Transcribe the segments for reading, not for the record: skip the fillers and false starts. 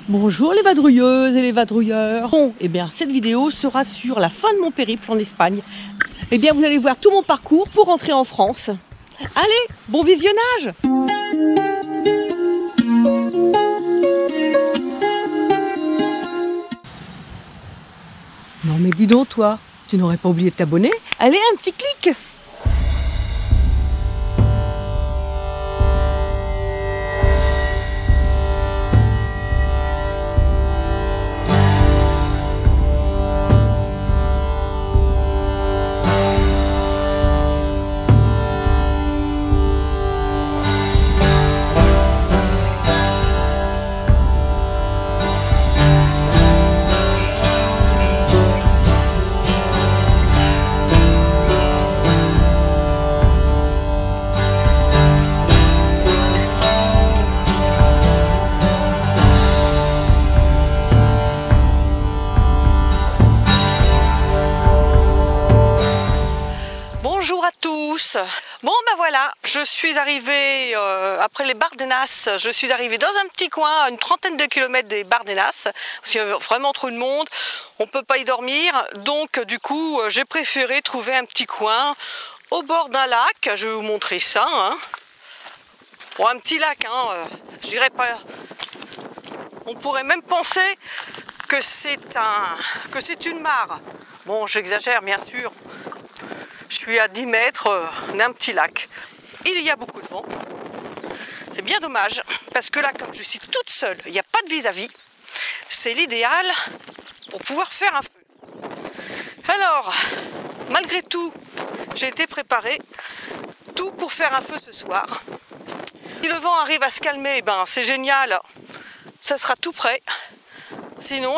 Bonjour les vadrouilleuses et les vadrouilleurs. Bon, et bien cette vidéo sera sur la fin de mon périple en Espagne. Et bien vous allez voir tout mon parcours pour rentrer en France. Allez, bon visionnage! Non mais dis donc toi, tu n'aurais pas oublié de t'abonner? Allez, un petit clic! Bonjour à tous. Bon ben voilà, je suis arrivée après les Bardenas, je suis arrivée dans un petit coin à une trentaine de kilomètres des Bardenas, parce qu'il y avait vraiment trop de monde, on peut pas y dormir, donc du coup j'ai préféré trouver un petit coin au bord d'un lac. Je vais vous montrer ça. Bon, un petit lac, je dirais pas. On pourrait même penser que c'est une mare. Bon, j'exagère bien sûr. Je suis à 10 mètres d'un petit lac. Il y a beaucoup de vent. C'est bien dommage, parce que là, comme je suis toute seule, il n'y a pas de vis-à-vis. C'est l'idéal pour pouvoir faire un feu. Alors, malgré tout, j'ai été préparée tout pour faire un feu ce soir. Si le vent arrive à se calmer, ben, c'est génial. Ça sera tout prêt. Sinon,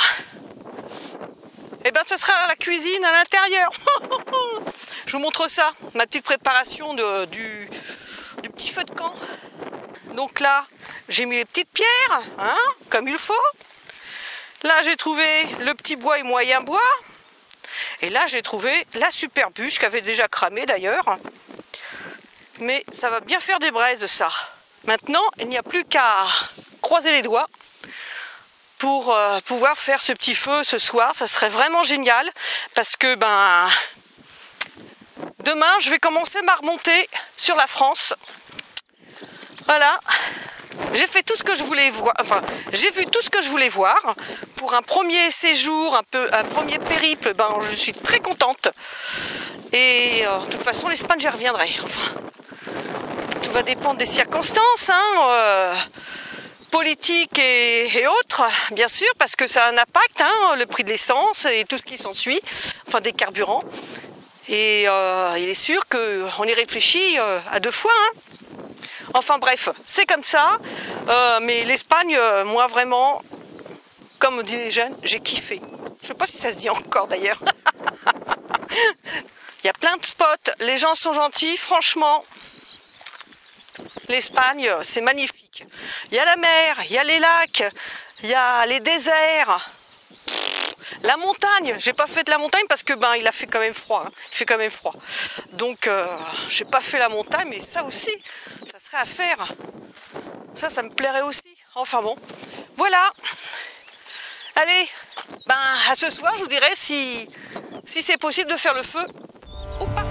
ça sera la cuisine à l'intérieur. Je vous montre ça, ma petite préparation du petit feu de camp. Donc là, j'ai mis les petites pierres, comme il faut. Là, j'ai trouvé le petit bois et moyen bois. Et là, j'ai trouvé la super bûche qui avait déjà cramé d'ailleurs. Mais ça va bien faire des braises, ça. Maintenant, il n'y a plus qu'à croiser les doigts pour pouvoir faire ce petit feu ce soir. Ça serait vraiment génial parce que demain je vais commencer ma remontée sur la France. Voilà, j'ai fait tout ce que je voulais voir, j'ai vu tout ce que je voulais voir pour un premier séjour, un premier périple. Je suis très contente et de toute façon l'Espagne j'y reviendrai. Tout va dépendre des circonstances, politiques et autres, bien sûr, parce que ça a un impact, le prix de l'essence et tout ce qui s'ensuit, des carburants. Et il est sûr qu'on y réfléchit à deux fois. Enfin bref, c'est comme ça. Mais l'Espagne, moi vraiment, comme on dit les jeunes, j'ai kiffé. Je sais pas si ça se dit encore d'ailleurs. Il y a plein de spots, les gens sont gentils, franchement. L'Espagne, c'est magnifique. Il y a la mer, il y a les lacs, il y a les déserts, la montagne. J'ai pas fait de la montagne parce que il a fait quand même froid. Il fait quand même froid. Donc j'ai pas fait la montagne, mais ça aussi, ça serait à faire. Ça me plairait aussi. Enfin bon, voilà. Allez, à ce soir, je vous dirai si c'est possible de faire le feu ou pas.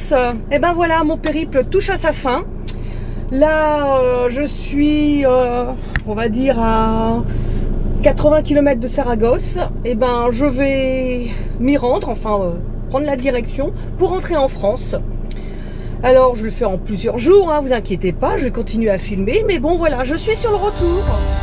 tous, et ben voilà, mon périple touche à sa fin. Là, je suis, on va dire, à 80 km de Saragosse. Et ben, je vais m'y rendre, enfin, prendre la direction pour rentrer en France. Alors, je vais le faire en plusieurs jours, hein, vous inquiétez pas, je vais continuer à filmer. Mais bon, voilà, je suis sur le retour.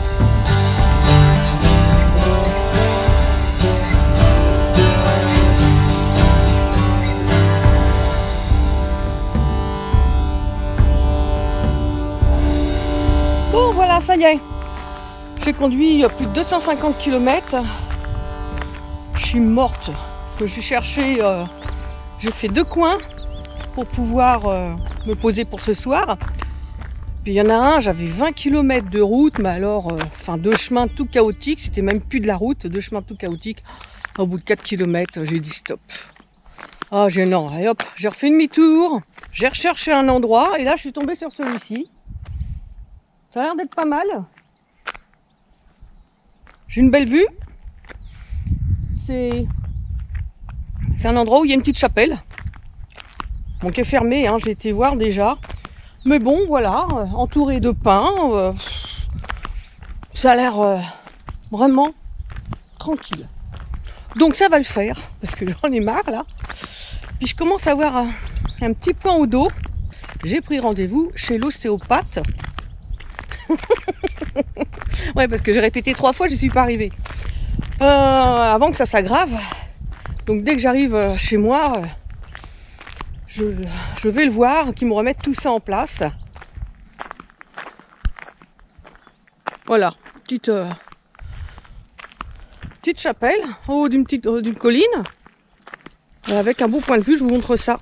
Bon, voilà, ça y est. J'ai conduit plus de 250 km. Je suis morte parce que j'ai cherché, j'ai fait 2 coins pour pouvoir me poser pour ce soir. Puis il y en a un, j'avais 20 km de route, mais alors, enfin 2 chemins tout chaotiques, c'était même plus de la route, 2 chemins tout chaotiques. Au bout de 4 km, j'ai dit stop. Ah, gênant. Et hop, j'ai refait demi-tour, j'ai recherché un endroit, et là je suis tombée sur celui-ci. Ça a l'air d'être pas mal. J'ai une belle vue. C'est un endroit où il y a une petite chapelle. Bon, qui est fermée, hein, j'ai été voir déjà. Mais bon, voilà, entouré de pins. Ça a l'air vraiment tranquille. Donc ça va le faire, parce que j'en ai marre là. Puis je commence à avoir un petit point au dos. J'ai pris rendez-vous chez l'ostéopathe. Ouais, parce que j'ai répété 3 fois, je n'y suis pas arrivée. Avant que ça s'aggrave. Donc dès que j'arrive chez moi, je vais le voir, qu'il me remette tout ça en place. Voilà, petite chapelle en haut d'une colline. Avec un beau point de vue, je vous montre ça.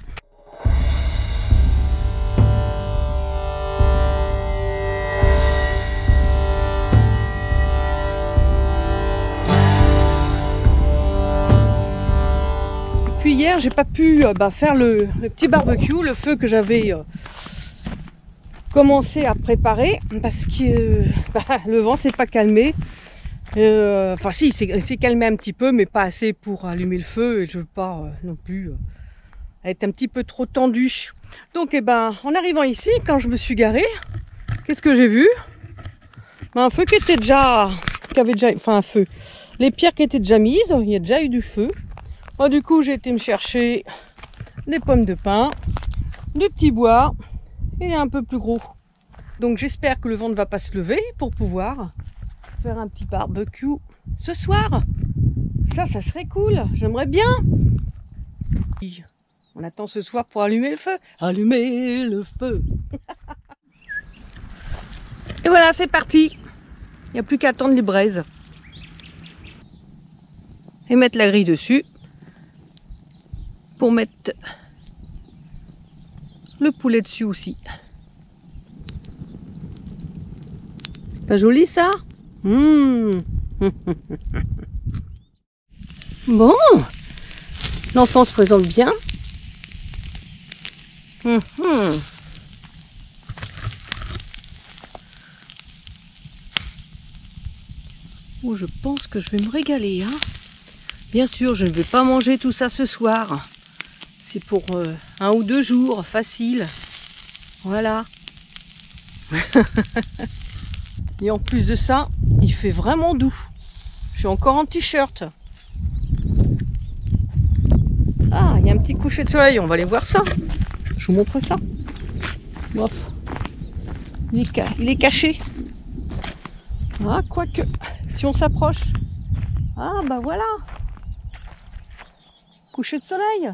Puis hier, j'ai pas pu faire le petit barbecue, le feu que j'avais commencé à préparer parce que le vent s'est pas calmé. Enfin si, il s'est calmé un petit peu, mais pas assez pour allumer le feu et je veux pas non plus être un petit peu trop tendue. Donc en arrivant ici, quand je me suis garée, qu'est-ce que j'ai vu? Un feu qui avait déjà, enfin un feu, les pierres qui étaient déjà mises, il y a déjà eu du feu. Bon, du coup, j'ai été me chercher des pommes de pin, des petits bois et un peu plus gros. Donc j'espère que le vent ne va pas se lever pour pouvoir faire un petit barbecue ce soir. Ça serait cool, j'aimerais bien. On attend ce soir pour allumer le feu. Allumer le feu. Et voilà, c'est parti. Il n'y a plus qu'à attendre les braises. Et mettre la grille dessus. Pour mettre le poulet dessus aussi. C'est pas joli ça? Bon, l'enfant se présente bien. Oh, je pense que je vais me régaler, hein. Bien sûr, je ne vais pas manger tout ça ce soir. C'est pour 1 ou 2 jours, facile. Voilà. Et en plus de ça, il fait vraiment doux. Je suis encore en t-shirt. Ah, il y a un petit coucher de soleil, on va aller voir ça. Je vous montre ça. Bof. Il est caché. Ah, quoique, si on s'approche. Ah, bah voilà. Coucher de soleil.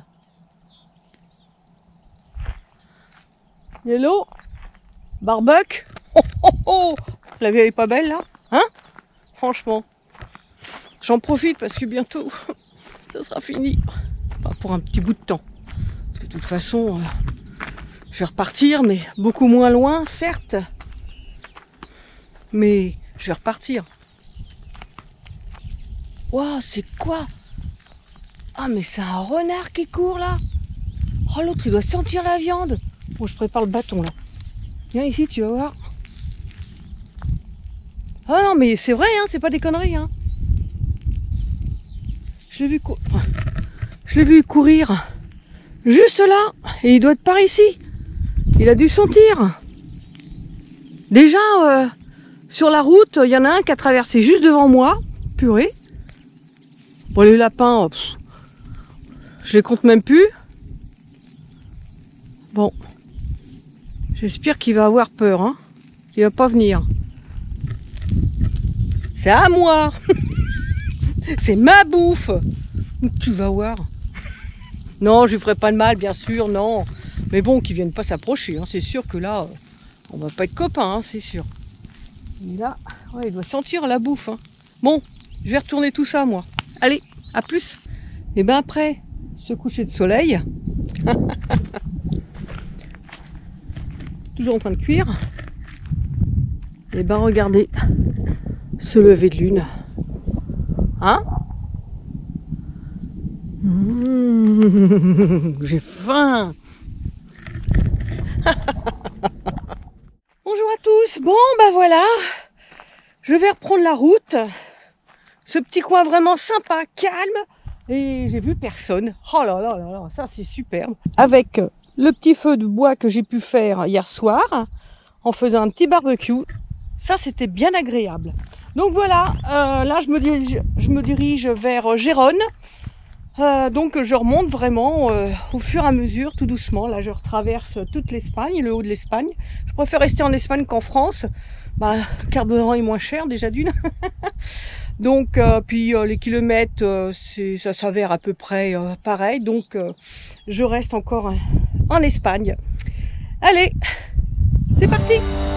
Hello, barbecue. Oh, oh, oh. La vie elle est pas belle là, hein? Franchement, j'en profite parce que bientôt ça sera fini. Enfin, pour un petit bout de temps. Parce que de toute façon, je vais repartir, mais beaucoup moins loin, certes. Mais je vais repartir. Waouh, c'est quoi? Ah, mais c'est un renard qui court là. Oh, l'autre il doit sentir la viande. Bon, je prépare le bâton là. Viens ici, tu vas voir. Ah non, mais c'est vrai, hein, c'est pas des conneries. Hein. Je l'ai vu courir Juste là. Et il doit être par ici. Il a dû sentir. Déjà, sur la route, il y en a un qui a traversé juste devant moi. Purée. Bon, les lapins, je les compte même plus. Bon. J'espère qu'il va avoir peur, hein. Qu'il va pas venir. C'est à moi. C'est ma bouffe. Tu vas voir. Non, je lui ferai pas de mal, bien sûr, non. Mais bon, qu'ils viennent pas s'approcher, hein. C'est sûr que là, on va pas être copains, hein, c'est sûr. Et là, ouais, il doit sentir la bouffe, hein. Bon, je vais retourner tout ça, moi. Allez, à plus. Et ben après ce coucher de soleil, toujours en train de cuire, et ben regardez ce lever de lune. Hein? J'ai faim. Bonjour à tous. Bon ben voilà, je vais reprendre la route. Ce petit coin vraiment sympa, calme. Et j'ai vu personne. Oh là là là là, ça c'est superbe. Avec le petit feu de bois que j'ai pu faire hier soir, en faisant un petit barbecue. Ça c'était bien agréable. Donc voilà, là je me dirige vers Gérone. Donc je remonte vraiment au fur et à mesure, tout doucement. Là je retraverse toute l'Espagne, le haut de l'Espagne. Je préfère rester en Espagne qu'en France. Bah, le carburant est moins cher déjà d'une. Donc puis les kilomètres, ça s'avère à peu près pareil. Donc je reste encore en Espagne. Allez, c'est parti!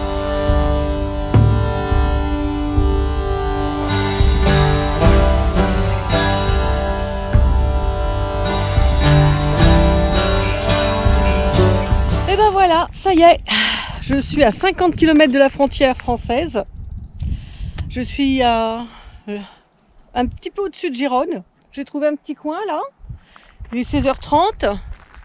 Et ben voilà, ça y est, je suis à 50 km de la frontière française. Je suis à un petit peu au-dessus de Gérone. J'ai trouvé un petit coin là. Il est 16h30.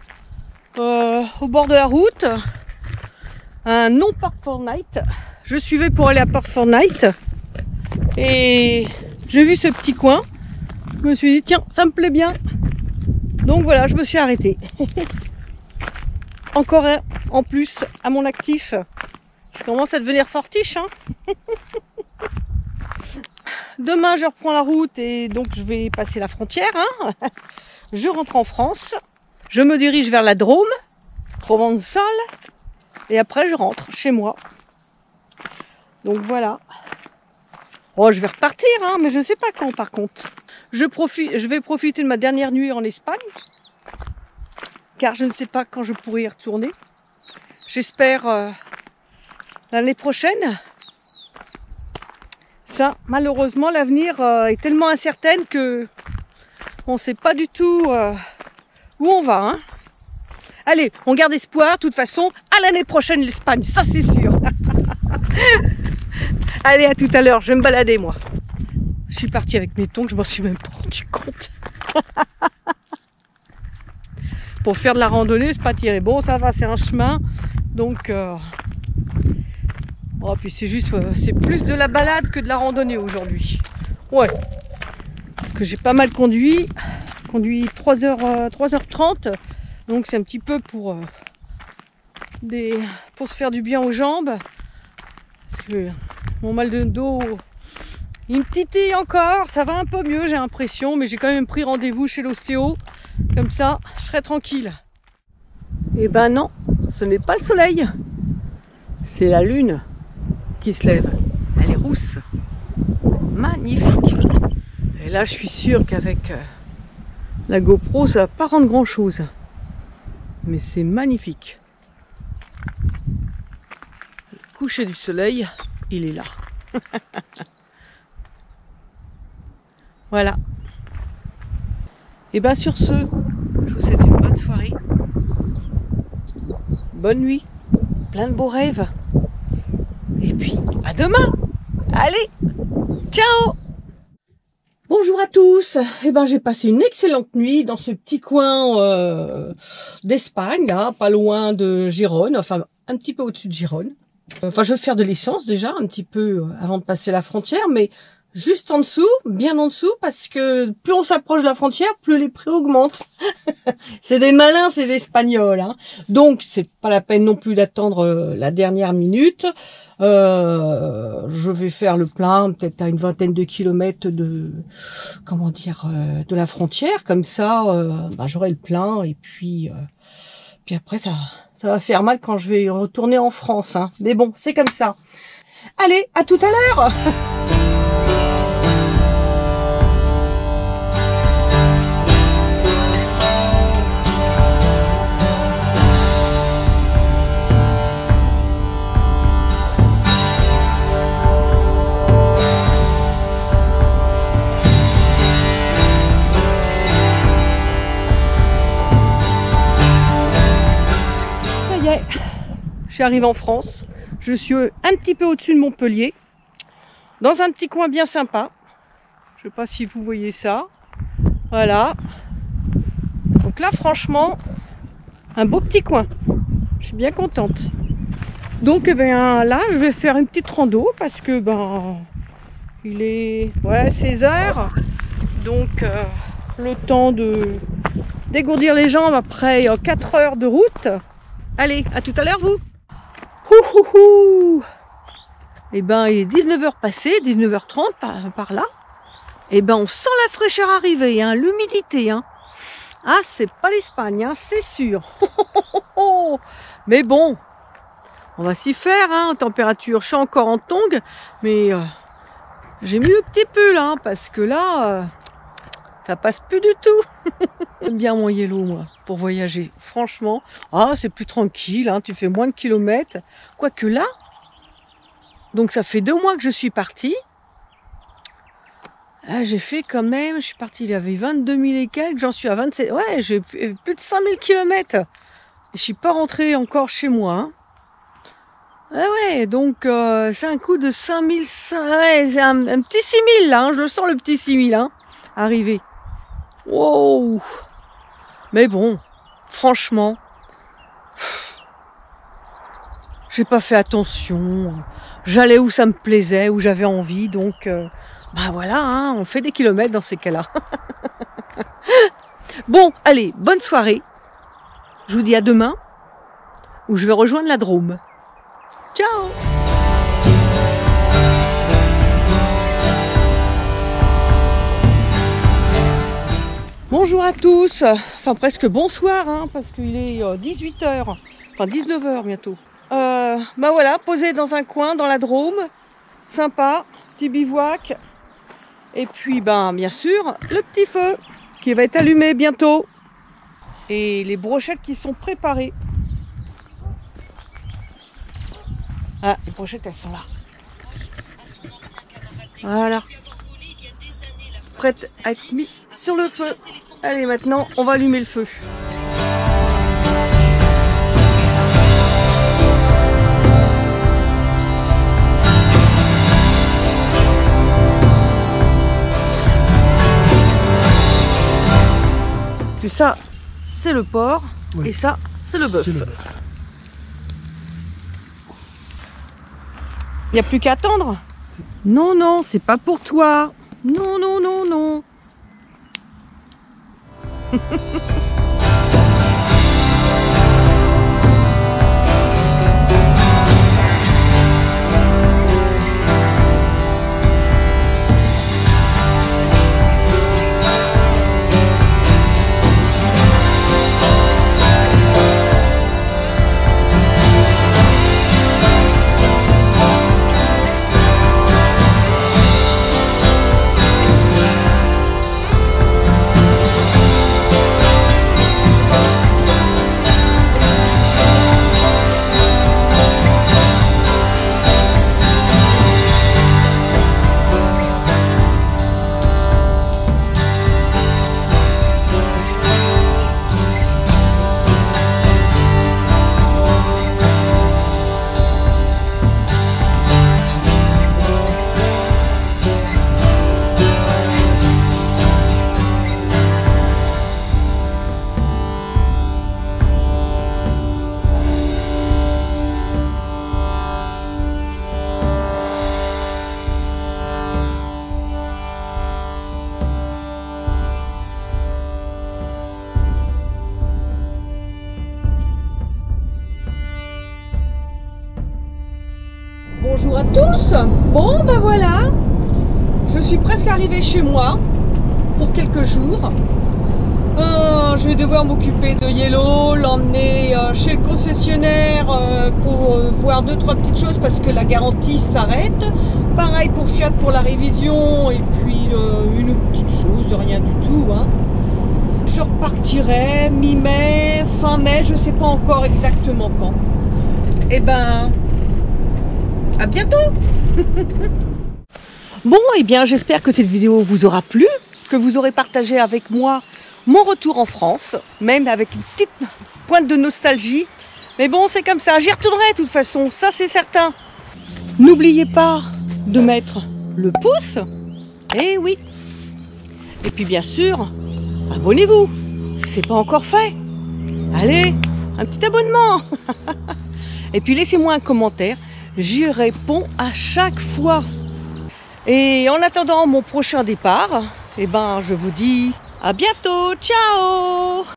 Au bord de la route. Un non-parc Fortnite. Je suivais pour aller à Parc Fortnite. Et j'ai vu ce petit coin. Je me suis dit, tiens, ça me plaît bien. Donc voilà, je me suis arrêtée. Encore un en plus à mon actif. Je commence à devenir fortiche, hein. Demain je reprends la route et donc je vais passer la frontière, hein. Je rentre en France. Je me dirige vers la Drôme, Provençale. Et après je rentre chez moi. Donc voilà. Oh, je vais repartir, hein, mais je ne sais pas quand par contre. Je vais profiter de ma dernière nuit en Espagne. Car je ne sais pas quand je pourrai y retourner. J'espère l'année prochaine. Ça, malheureusement, l'avenir est tellement incertain que on ne sait pas du tout où on va, hein. Allez, on garde espoir. De toute façon, à l'année prochaine l'Espagne, ça c'est sûr. Allez, à tout à l'heure. Je vais me balader, moi. Je suis partie avec mes tongs, je m'en suis même pas rendu compte. Pour faire de la randonnée, c'est pas tiré. Bon, ça va, c'est un chemin. Donc, oh, puis c'est juste, c'est plus de la balade que de la randonnée aujourd'hui. Ouais. Parce que j'ai pas mal conduit. Conduit 3h30. Donc c'est un petit peu pour se faire du bien aux jambes. Parce que mon mal de dos, il me titille encore. Ça va un peu mieux, j'ai l'impression. Mais j'ai quand même pris rendez-vous chez l'ostéo. Comme ça, je serai tranquille. Et ben non, ce n'est pas le soleil. C'est la lune qui se lève. Elle est rousse. Magnifique. Et là, je suis sûre qu'avec la GoPro, ça va pas rendre grand chose. Mais c'est magnifique. Le coucher du soleil, il est là. Voilà. Et bien sur ce, je vous souhaite une bonne soirée. Bonne nuit. Plein de beaux rêves. Et puis, à demain. Allez, ciao. Bonjour à tous. Eh ben, j'ai passé une excellente nuit dans ce petit coin d'Espagne, là, pas loin de Gérone, enfin un petit peu au-dessus de Gérone. Enfin, je vais faire de l'essence déjà, un petit peu avant de passer la frontière, mais juste en dessous, bien en dessous, parce que plus on s'approche de la frontière, plus les prix augmentent. C'est des malins, ces Espagnols, hein. Donc, c'est pas la peine non plus d'attendre la dernière minute. Je vais faire le plein, peut-être à une vingtaine de kilomètres de, comment dire, de la frontière. Comme ça, j'aurai le plein, et puis après, ça va faire mal quand je vais retourner en France, hein. Mais bon, c'est comme ça. Allez, à tout à l'heure. Je suis arrivée en France, je suis un petit peu au-dessus de Montpellier, dans un petit coin bien sympa. Je ne sais pas si vous voyez ça. Voilà. Donc là, franchement, un beau petit coin. Je suis bien contente. Donc là, je vais faire une petite rando parce que il est 16 h. Donc le temps de dégourdir les jambes après 4 heures de route. Allez, à tout à l'heure vous. Et il est 19 h passées, 19 h 30 par là. Et on sent la fraîcheur arriver, hein, l'humidité, hein. Ah, c'est pas l'Espagne, hein, c'est sûr. Mais bon, on va s'y faire, hein, en température. Je suis encore en tongs, mais j'ai mis le petit pull, hein, parce que là, ça passe plus du tout. J'aime bien mon yellow, moi, pour voyager. Franchement, c'est plus tranquille, hein, tu fais moins de kilomètres. Quoique là, donc ça fait 2 mois que je suis partie. Là, j'ai fait quand même, je suis partie, il y avait 22 000 et quelques, j'en suis à 27. Ouais, j'ai plus de 5000 kilomètres. Je suis pas rentrée encore chez moi, hein. Donc c'est un coup de 5000, c'est un petit 6000 là, hein, je le sens le petit 6000, hein, arrivé. Wow. Mais bon, franchement, j'ai pas fait attention. J'allais où ça me plaisait, où j'avais envie, donc voilà, hein, on fait des kilomètres dans ces cas-là. Bon, allez, bonne soirée. Je vous dis à demain, où je vais rejoindre la Drôme. Ciao. Bonjour à tous, enfin presque bonsoir, hein, parce qu'il est 18 h, enfin 19 h bientôt. Voilà, posé dans un coin, dans la Drôme, sympa, petit bivouac. Et puis bien sûr, le petit feu qui va être allumé bientôt. Et les brochettes qui sont préparées. Ah, les brochettes, elles sont là. Voilà. Prête à être mis sur le feu. Allez, maintenant, on va allumer le feu. Puis ça, c'est le porc, oui. Et ça, c'est le bœuf. Il n'y a plus qu'à attendre. Non, non, c'est pas pour toi. Non, non, non, non. Bonjour à tous. Bon ben voilà, je suis presque arrivée chez moi pour quelques jours. Je vais devoir m'occuper de Yellow, l'emmener chez le concessionnaire pour voir 2-3 petites choses parce que la garantie s'arrête. Pareil pour Fiat pour la révision et puis une petite chose, rien du tout. Hein. Je repartirai mi-mai, fin mai, je ne sais pas encore exactement quand. Et ben, à bientôt. Bon, et bien j'espère que cette vidéo vous aura plu, que vous aurez partagé avec moi mon retour en France, même avec une petite pointe de nostalgie. Mais bon, c'est comme ça, j'y retournerai de toute façon, ça c'est certain. N'oubliez pas de mettre le pouce, et oui. Et puis bien sûr, abonnez-vous, si ce n'est pas encore fait. Allez, un petit abonnement. Et puis laissez-moi un commentaire, j'y réponds à chaque fois. Et en attendant mon prochain départ, eh ben, je vous dis à bientôt, ciao!